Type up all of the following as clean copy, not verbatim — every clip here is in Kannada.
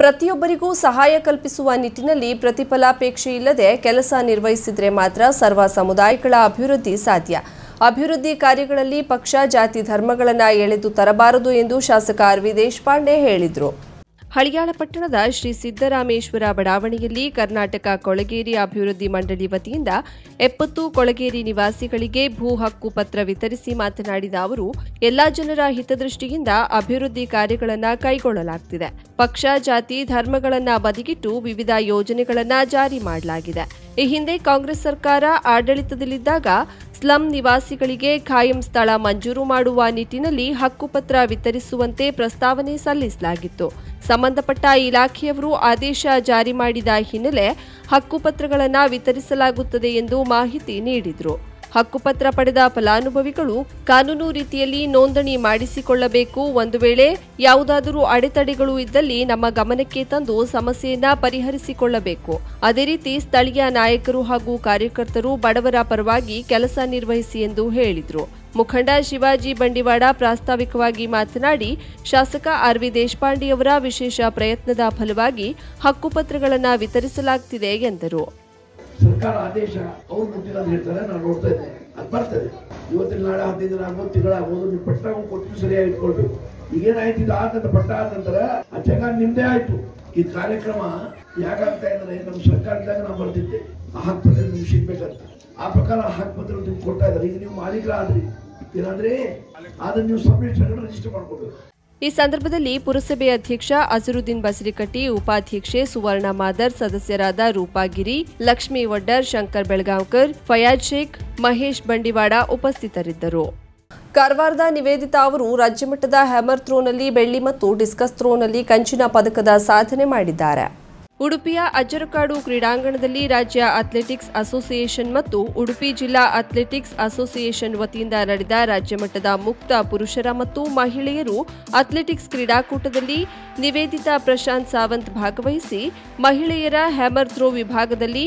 ಪ್ರತಿಯೊಬ್ಬರಿಗೂ ಸಹಾಯ ಕಲ್ಪಿಸುವ ನಿಟ್ಟಿನಲ್ಲಿ ಪ್ರತಿಫಲಾಪೇಕ್ಷೆ ಇಲ್ಲದೆ ಕೆಲಸ ನಿರ್ವಹಿಸಿದರೆ ಮಾತ್ರ ಸರ್ವ ಸಮುದಾಯಗಳ ಅಭಿವೃದ್ಧಿ ಸಾಧ್ಯ. ಅಭಿವೃದ್ಧಿ ಕಾರ್ಯಗಳಲ್ಲಿ ಪಕ್ಷ ಜಾತಿ ಧರ್ಮಗಳನ್ನು ಎಳೆದು ತರಬಾರದು ಎಂದು ಶಾಸಕ ಆರ್.ವಿ. ದೇಶಪಾಂಡೆ ಹೇಳಿದರು. ಹಳಿಯಾಳ ಪಟ್ಟಣದ ಶ್ರೀ ಸಿದ್ದರಾಮೇಶ್ವರ ಬಡಾವಣೆಯಲ್ಲಿ ಕರ್ನಾಟಕ ಕೊಳಗೇರಿ ಅಭಿವೃದ್ಧಿ ಮಂಡಳಿ ವತಿಯಿಂದ 70 ಕೊಳಗೇರಿ ನಿವಾಸಿಗಳಿಗೆ ಭೂ ಹಕ್ಕು ಪತ್ರ ವಿತರಿಸಿ ಮಾತನಾಡಿದ ಅವರು, ಎಲ್ಲಾ ಜನರ ಹಿತದೃಷ್ಟಿಯಿಂದ ಅಭಿವೃದ್ಧಿ ಕಾರ್ಯಗಳನ್ನು ಕೈಗೊಳ್ಳಲಾಗುತ್ತಿದೆ. ಪಕ್ಷ ಜಾತಿ ಧರ್ಮಗಳನ್ನು ಬದಿಗಿಟ್ಟು ವಿವಿಧ ಯೋಜನೆಗಳನ್ನು ಜಾರಿ ಮಾಡಲಾಗಿದೆ. ಈ ಹಿಂದೆ ಕಾಂಗ್ರೆಸ್ ಸರ್ಕಾರ ಆಡಳಿತದಲ್ಲಿದ್ದಾಗ ಸ್ಲಂ ನಿವಾಸಿಗಳಿಗೆ ಖಾಯಂ ಸ್ಥಳ ಮಂಜೂರು ಮಾಡುವ ನಿಟ್ಟಿನಲ್ಲಿ ಹಕ್ಕುಪತ್ರ ವಿತರಿಸುವಂತೆ ಪ್ರಸ್ತಾವನೆ ಸಲ್ಲಿಸಲಾಗಿತ್ತು. ಸಂಬಂಧಪಟ್ಟ ಇಲಾಖೆಯವರು ಆದೇಶ ಜಾರಿ ಮಾಡಿದ ಹಿನ್ನೆಲೆ ಹಕ್ಕುಪತ್ರಗಳನ್ನು ವಿತರಿಸಲಾಗುತ್ತದೆ ಎಂದು ಮಾಹಿತಿ ನೀಡಿದರು. ಹಕ್ಕುಪತ್ರ ಪಡೆದ ಫಲಾನುಭವಿಗಳು ಕಾನೂನು ರೀತಿಯಲ್ಲಿ ನೋಂದಣಿ ಮಾಡಿಸಿಕೊಳ್ಳಬೇಕು. ಒಂದು ವೇಳೆ ಯಾವುದಾದರೂ ಅಡೆತಡೆಗಳು ಇದ್ದಲ್ಲಿ ನಮ್ಮ ಗಮನಕ್ಕೆ ತಂದು ಸಮಸ್ಯೆಯನ್ನ ಪರಿಹರಿಸಿಕೊಳ್ಳಬೇಕು. ಅದೇ ರೀತಿ ಸ್ಥಳೀಯ ನಾಯಕರು ಹಾಗೂ ಕಾರ್ಯಕರ್ತರು ಬಡವರ ಪರವಾಗಿ ಕೆಲಸ ನಿರ್ವಹಿಸಿ ಎಂದು ಹೇಳಿದರು. ಮುಖಂಡ ಶಿವಾಜಿ ಬಂಡಿವಾಡ ಪ್ರಾಸ್ತಾವಿಕವಾಗಿ ಮಾತನಾಡಿ, ಶಾಸಕ ಆರ್.ವಿ. ದೇಶಪಾಂಡೆಯವರ ವಿಶೇಷ ಪ್ರಯತ್ನದ ಫಲವಾಗಿ ಹಕ್ಕುಪತ್ರಗಳನ್ನು ವಿತರಿಸಲಾಗುತ್ತಿದೆ ಎಂದರು. ಸರ್ಕಾರ ಆದೇಶ ಅವ್ರು ಮುಟ್ಟಿಲ್ಲ ಅಂತ ಹೇಳ್ತಾರೆ. ನಾನು ನೋಡ್ತಾ ಇದ್ದೆ, ಅದು ಬರ್ತದೆ. ಇವತ್ತಿನ ನಾಳೆ 15 ದಿನ ಆಗ್ಬೋದು, ತಿಂಗಳಾಗ್ಬೋದು. ನೀವು ಪಟ್ಟ ಕೊಟ್ಟು ಸರಿಯಾಗಿ ಇಟ್ಕೊಳ್ಬೇಕು. ಈಗೇನಾಯ್ತು, ಇದು ಆದ ಪಟ್ಟ ಆದ ನಂತರ ಆ ಜಾಗ ನಿಮ್ದೇ ಆಯ್ತು. ಈ ಕಾರ್ಯಕ್ರಮ ಯಾಕಾಗ್ತಾ ಇದ್ರೆ ನಮ್ಮ ಸರ್ಕಾರದಾಗ ನಾವು ಬರ್ತಿದ್ದೆ ಆ ಹಕ್ಕುಪತ್ರ ನಿಮ್ಗೆ ಸಿಗ್ಬೇಕಂತ. ಆ ಪ್ರಕಾರ ಹಕ್ಕುಪತ್ರ ನಿಮ್ಗೆ ಕೊಡ್ತಾ ಇದ್ದಾರೆ. ಈಗ ನೀವು ಮಾಲೀಕರಾದ್ರಿ, ಏನಾದ್ರೆ ಅದನ್ನ ನೀವು ಸಬ್ಮಿಟ್ ರಿಜಿಸ್ಟರ್ ಮಾಡ್ಕೊಳ್ಬೇಕು. ಈ ಸಂದರ್ಭದಲ್ಲಿ ಪುರಸಭೆ ಅಧ್ಯಕ್ಷ ಅಜರುದ್ದೀನ್ ಬಸರಿಕಟ್ಟಿ, ಉಪಾಧ್ಯಕ್ಷೆ ಸುವರ್ಣ ಮಾದರ್, ಸದಸ್ಯರಾದ ರೂಪಾಗಿರಿ, ಲಕ್ಷ್ಮೀ ವಡ್ಡರ್, ಶಂಕರ್ ಬೆಳಗಾಂವ್ಕರ್, ಫಯಾಜ್ ಶೇಖ್, ಮಹೇಶ್ ಬಂಡಿವಾಡ ಉಪಸ್ಥಿತರಿದ್ದರು. ಕಾರವಾರದ ನಿವೇದಿತಾ ಅವರು ರಾಜ್ಯಮಟ್ಟದ ಹ್ಯಾಮರ್ ಥ್ರೋನಲ್ಲಿ ಬೆಳ್ಳಿ ಮತ್ತು ಡಿಸ್ಕಸ್ ಥ್ರೋನಲ್ಲಿ ಕಂಚಿನ ಪದಕದ ಸಾಧನೆ ಮಾಡಿದ್ದಾರೆ. ಉಡುಪಿಯ ಅಜ್ಜರಕಾಡು ಕ್ರೀಡಾಂಗಣದಲ್ಲಿ ರಾಜ್ಯ ಅಥ್ಲೆಟಿಕ್ಸ್ ಅಸೋಸಿಯೇಷನ್ ಮತ್ತು ಉಡುಪಿ ಜಿಲ್ಲಾ ಅಥ್ಲೆಟಿಕ್ಸ್ ಅಸೋಸಿಯೇಷನ್ ವತಿಯಿಂದ ನಡೆದ ರಾಜ್ಯಮಟ್ಟದ ಮುಕ್ತ ಪುರುಷರ ಮತ್ತು ಮಹಿಳೆಯರು ಅಥ್ಲೆಟಿಕ್ಸ್ ಕ್ರೀಡಾಕೂಟದಲ್ಲಿ ನಿವೇದಿತಾ ಪ್ರಶಾಂತ್ ಸಾವಂತ್ ಭಾಗವಹಿಸಿ ಮಹಿಳೆಯರ ಹ್ಯಾಮರ್ ಥ್ರೋ ವಿಭಾಗದಲ್ಲಿ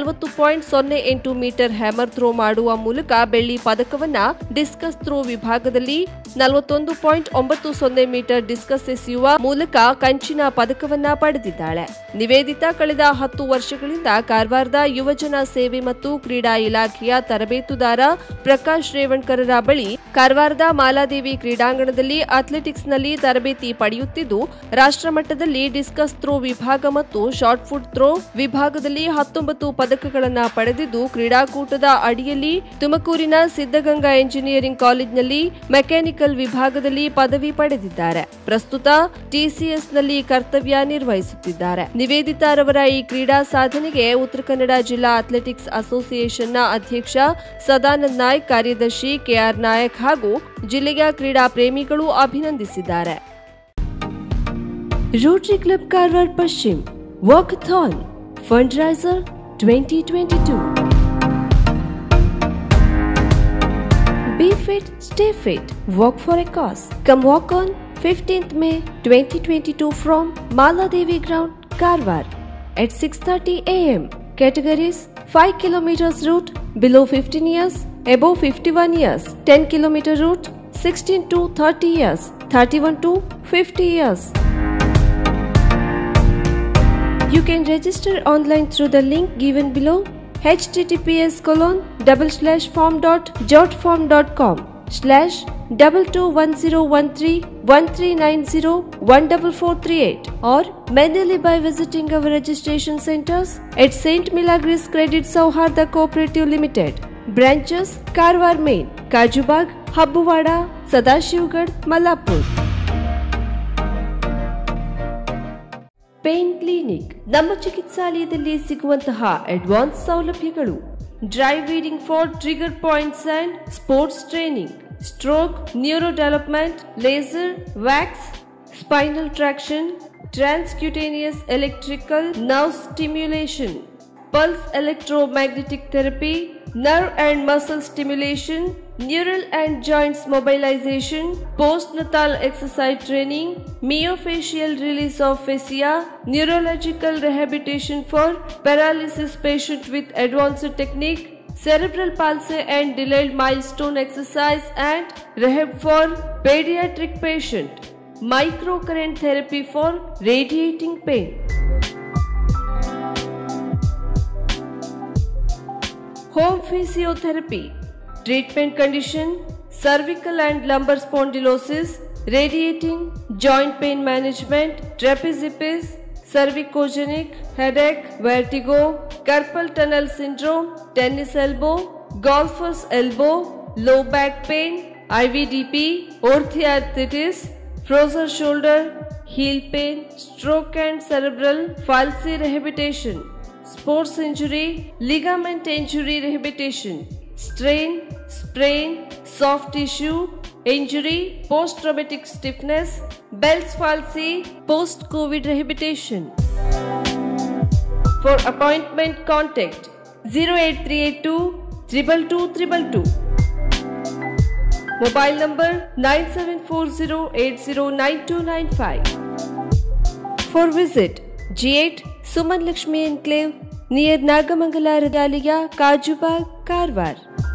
40.08 ಮೀಟರ್ ಹ್ಯಾಮರ್ ಥ್ರೋ ಮಾಡುವ ಮೂಲಕ ಬೆಳ್ಳಿ ಪದಕವನ್ನ, ಡಿಸ್ಕಸ್ ಥ್ರೋ ವಿಭಾಗದಲ್ಲಿ 41.90 ಮೀಟರ್ ಡಿಸ್ಕಸ್ ಎಸೆಯುವ ಮೂಲಕ ಕಂಚಿನ ಪದಕವನ್ನ ಪಡೆದಿದ್ದಾಳೆ. ನಿವೇದಿತಾ ಕಳೆದ 10 ವರ್ಷಗಳಿಂದ ಕಾರವಾರದ ಯುವಜನ ಸೇವೆ ಮತ್ತು ಕ್ರೀಡಾ ಇಲಾಖೆಯ ತರಬೇತುದಾರ ಪ್ರಕಾಶ್ ರೇವಣ್ಕರರ ಬಳಿ ಕಾರವಾರದ ಮಾಲಾದೇವಿ ಕ್ರೀಡಾಂಗಣದಲ್ಲಿ ಅಥ್ಲೆಟಿಕ್ಸ್ನಲ್ಲಿ ತರಬೇತಿ ಪಡೆಯುತ್ತಿದ್ದು, ರಾಷ್ಟ್ರಮಟ್ಟದಲ್ಲಿ ಡಿಸ್ಕಸ್ ಥ್ರೋ ವಿಭಾಗ ಮತ್ತು ಶಾರ್ಟ್ ಫುಟ್ ಥ್ರೋ ವಿಭಾಗದಲ್ಲಿ 19 ಪದಕಗಳನ್ನು ಪಡೆದಿದ್ದು, ಕ್ರೀಡಾಕೂಟದ ಅಡಿಯಲ್ಲಿ ತುಮಕೂರಿನ ಸಿದ್ಧಗಂಗಾ ಎಂಜಿನಿಯರಿಂಗ್ ಕಾಲೇಜಿನಲ್ಲಿ ಮೆಕ್ಯಾನಿಕಲ್ ವಿಭಾಗದಲ್ಲಿ ಪದವಿ ಪಡೆದಿದ್ದಾರೆ. ಪ್ರಸ್ತುತ ಟಿಸಿಎಸ್ನಲ್ಲಿ ಕರ್ತವ್ಯ ನಿರ್ವಹಿಸುತ್ತಿದ್ದಾರೆ. ನಿವೇದಿತಾರವರ ಈ ಕ್ರೀಡಾ ಸಾಧನೆಗೆ ಉತ್ತರ ಕನ್ನಡ ಜಿಲ್ಲಾ ಅಥ್ಲೆಟಿಕ್ಸ್ ಅಸೋಸಿಯೇಷನ್ನ ಅಧ್ಯಕ್ಷ ಸದಾನಂದ್ ನಾಯ್ಕ್, ಕಾರ್ಯದರ್ಶಿ ಕೆಆರ್ ನಾಯಕ್ ಹಾಗೂ ಜಿಲ್ಲೆಯ ಕ್ರೀಡಾ ಪ್ರೇಮಿಗಳು ಅಭಿನಂದಿಸಿದ್ದಾರೆ. ರೋಟರಿ ಕ್ಲಬ್ ಕಾರವಾರ ಪಶ್ಚಿಮ walkathon fundraiser 2022. Be fit, stay fit, walk for a cause. Come walk on 15th May 2022 from Maladevi Ground, Karwar at 6:30 a.m. Categories: 5 km route below 15 years, above 51 years, 10 km route 16 to 30 years, 31 to 50 years. You can register online through the link given below, https://form.jotform.com/22101313901438 or manually by visiting our registration centers at St. Milagris Credit Sauharda Cooperative Limited, branches Karwar Main, Kajubag, Habbuvada, Sadashivgarh, Malapur. Pain clinic ನಮ್ಮ ಚಿಕಿತ್ಸಾಲಯದಲ್ಲಿ ಸಿಗುವಂತಹ ಅಡ್ವಾನ್ಸ್ ಸೌಲಭ್ಯಗಳು: dry reading for trigger points and sports training, stroke, neuro development, laser, wax, spinal traction, transcutaneous electrical nerve stimulation, pulse electromagnetic therapy, nerve and muscle stimulation, neural and joints mobilization, postnatal exercise training, myofascial release of fascia, neurological rehabilitation for paralysis patient with advanced technique, cerebral palsy and delayed milestone exercise and rehab for pediatric patient. microcurrent therapy for radiating pain. Home physiotherapy. Treatment condition: cervical and lumbar spondylosis, radiating, joint pain management, trapeziepis, cervicogenic, headache, vertigo, carpal tunnel syndrome, tennis elbow, golfer's elbow, low back pain, IVDP, orthoarthritis, frozen shoulder, heel pain, stroke and cerebral palsy rehabilitation, sports injury, ligament injury rehabilitation, strain, sprain, soft tissue injury, post-traumatic stiffness, Bell's palsy, post-COVID rehabilitation. For appointment, contact 08382 22222. Mobile number 9740809295. For visit G8 Suman Lakshmi Enclave near Nagamangala Regalia, Kajubag, Karwar.